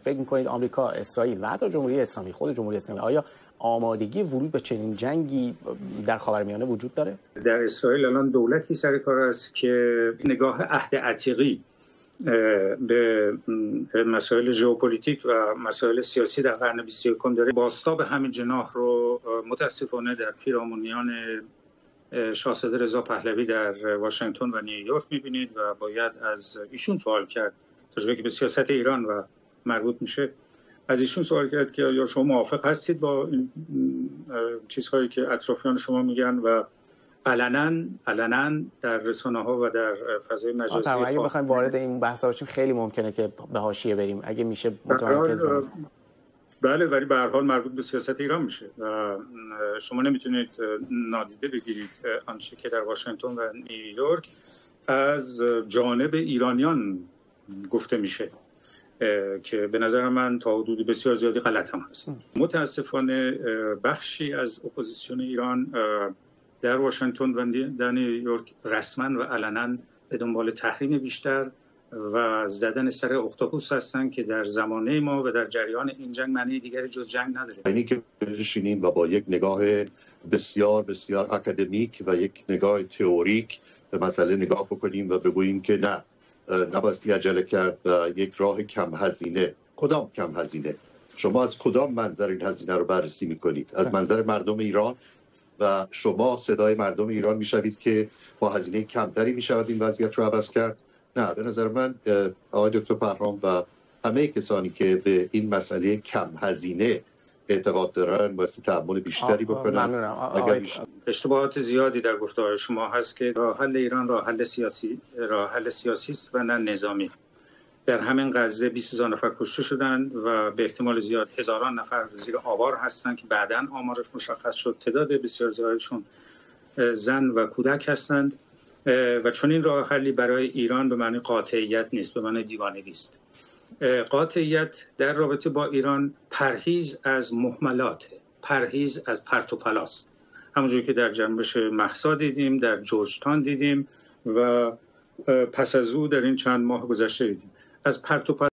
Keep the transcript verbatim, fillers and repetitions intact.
فکر می‌کنید آمریکا، اسرائیل و حتی جمهوری اسلامی، خود جمهوری اسلامی، آیا آمادگی ورود به چنین جنگی در خاورمیانه وجود داره؟ در اسرائیل الان دولتی سر کار است که نگاه عهد عتیقی به مسائل ژئوپلیتیک و مسائل سیاسی در قرن بیست و یکم داره. بازتاب همین جناح رو متاسفانه در پیرامونیان شاهزاده رضا پهلوی در واشنگتن و نیویورک می‌بینید و باید از ایشون سوال کرد، تا که به سیاست ایران و مربوط میشه، از ایشون سوال کرد که آیا شما موافق هستید با این چیزهایی که اطرافیان شما میگن و علنا علنا در رسانه‌ها و در فضای مجازی. اگه بخوایم وارد این بحثا بشیم خیلی ممکنه که به حاشیه بریم، اگه میشه متمرکز بشیم. بله، ولی به هر حال مربوط به سیاست ایران میشه و شما نمیتونید نادیده بگیرید آنچه که در واشنگتن و نیویورک از جانب ایرانیان گفته میشه که به نظر من تا حدود بسیار زیادی غلط هم هست. متاسفانه بخشی از اپوزیسیون ایران در واشنگتن و در نیویورک رسما و علنا به دنبال تحریم بیشتر و زدن سر اختاپوس هستن که در زمانه ما و در جریان این جنگ معنی دیگری جز جنگ نداره. اینی که بشینیم و با یک نگاه بسیار بسیار اکادمیک و یک نگاه تئوریک به مسئله نگاه بکنیم و بگوییم که نه، نباید عجله کرد و یک راه کم هزینه. کدام کم هزینه؟ شما از کدام منظر این هزینه رو بررسی میکنید؟ از منظر مردم ایران و شما صدای مردم ایران میشوید که با هزینه کمتری میشود این وضعیت رو عوض کرد؟ نه، به نظر من آقای دکتر پرهام و همه کسانی که به این مسئله کم هزینه اعتقاد دارن باید تحمل بیشتری بکنن. اشتباهات زیادی در گفته‌های شما هست که راه حل ایران راه حل سیاسی راه حل سیاسی است و نه نظامی. در همین غزه بیست هزار نفر کشته شدند و به احتمال زیاد هزاران نفر زیر آوار هستند که بعداً آمارش مشخص شد. تعداد بسیار زیادشون زن و کودک هستند و چون این راه حلی برای ایران به معنی قاطعیت نیست، به معنی دیوانگی است. قاطعیت در رابطه با ایران پرهیز از مهملات، پرهیز از پرت و پلاست، همونجوری که در جنبش مهسا دیدیم، در جورجتان دیدیم و پس از او در این چند ماه گذشته دیدیم. از پرت و